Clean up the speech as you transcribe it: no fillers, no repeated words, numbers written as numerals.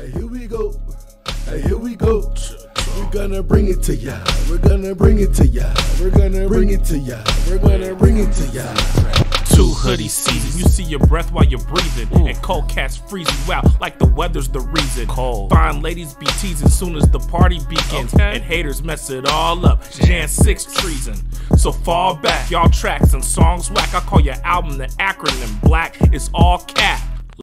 Hey, here we go. Hey, here we go. We're gonna bring it to ya. We're gonna bring it to ya. We're gonna bring it to ya. We're gonna bring it to ya. Two hoodie season, you see your breath while you're breathing, and cold cats freeze you out like the weather's the reason. Cold. Fine ladies be teasing soon as the party begins, and haters mess it all up. Jan 6 treason. So fall back, y'all tracks and songs whack. I call your album the acronym black. It's all cap.